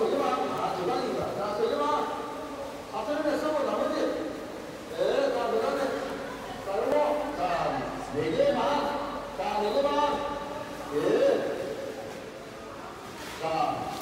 세 개만. 아, 두 방입니다. 자, 세 개만. 하트를 쓰고 나머지. 네, 자, 그 다음에. 자, 요거. 자, 네 개만. 자, 네 개만. 예. 자.